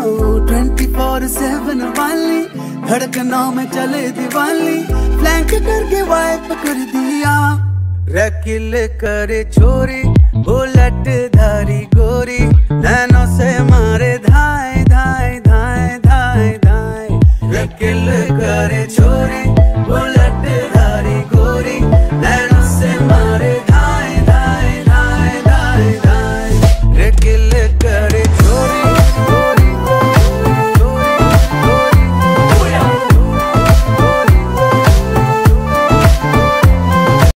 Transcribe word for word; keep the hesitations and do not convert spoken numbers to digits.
Twenty four seven वाली धड़कनों में चले दिवाली, फ्लैंक करके वाइप कर दिया। रैकिल करे छोरी बुलेट धारी गोरी, नैनों से मारे धाए धाए धाए धाए धाए। रैकिल करे छोरी बुलेट